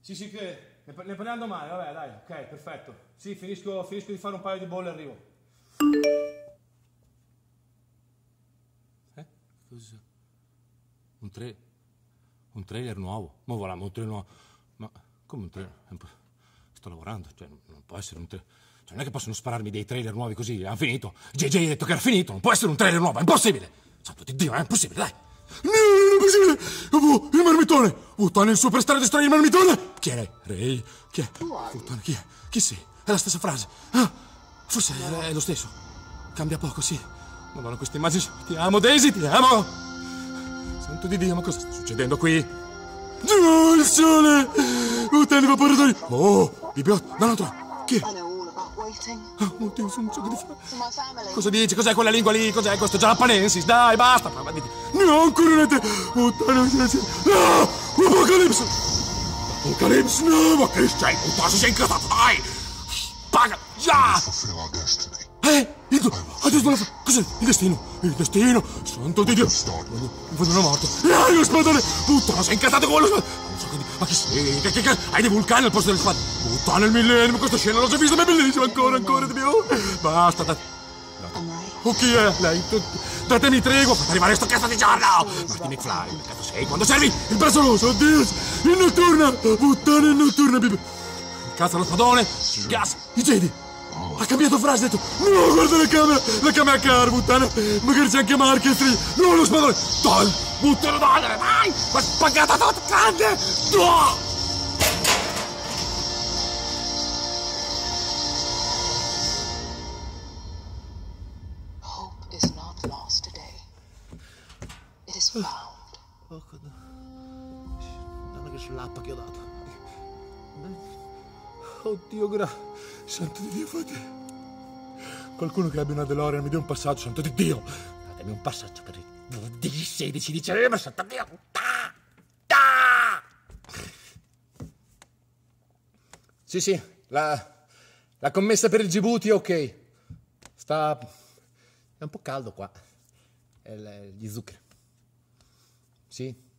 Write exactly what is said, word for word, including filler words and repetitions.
Sì, sì, che ne, ne parliamo domani, vabbè, dai, ok, perfetto. Sì, finisco, finisco di fare un paio di bolle e arrivo. Eh? Cosa? Un tre... Un trailer nuovo? Ma voilà, ma un trailer nuovo... Ma come un trailer? Sto lavorando, cioè non può essere un trailer... Cioè non è che possono spararmi dei trailer nuovi così, hanno finito. J J ha detto che era finito, non può essere un trailer nuovo, è impossibile! Santo di Dio, è impossibile, dai! No, non è possibile! Oh, il marmitone! Puttana, il superstar distrugge il marmitone! Chi è lei? Ray? Chi è? Puttana, chi è? Chi sei? È la stessa frase. Ah, forse è, è lo stesso. Cambia poco, sì. Madonna, questa immagine... Ti amo, Daisy, ti amo! Santo di Dio, ma cosa sta succedendo qui? Oh, il sole! Puttana, i evaporatori! Oh, i biot... No, non trovo. Chi è? Oh, mio Dio, sono un sacco di fra... Cosa dici? Cos'è quella lingua lì? Cos'è questo giapponensis? Dai, basta! No, ancora una te... Puttana... No! Apocalipsi! Apocalipsi, no! Ma che sei? Puttana, sei incazzato, dai! Paga! Già! Eh? Il... Adesso la fa... Cos'è? Il destino! Il destino! Santo di Dio! Mi fanno una morte! Ah, lo spadone! Puttana, sei incazzato con lo spadone! Ma chi sei? Che, che, che? Hai dei vulcani al posto delle spade! Puttana, il millennio! Questa scena l'ho già vista, ma è bellissima! Ancora, ancora, di più! Basta, dai! Oh, chi è? Lei? Datemi tregua! Fate arrivare sto cazzo di giorno! Marty McFly, che cazzo sei? Quando servi? Il braccio rosso! Oddio! Il notturna! Puttana, il notturna! Il cazzo allo spadone! Il gas! I Jedi! Ha cambiato frase, ha detto no, guarda la camera, la camera car, puttana, magari c'è anche Marchestri, no, lo spadone, dai, buttalo dai, dai, ma spagata tutta grande, no! Hope is not lost today. It is found. Oh, guarda che slappa che ho dato. Oddio, gra... Santo di Dio, frate. Qualcuno che abbia una DeLorean mi dia un passaggio, santo di Dio. Datemi un passaggio per il sedici dicembre, santo Dio. Da! Da! Sì, sì, la, la commessa per il Djibouti è ok. Sta... è un po' caldo qua. È l- gli zuccheri. Sì.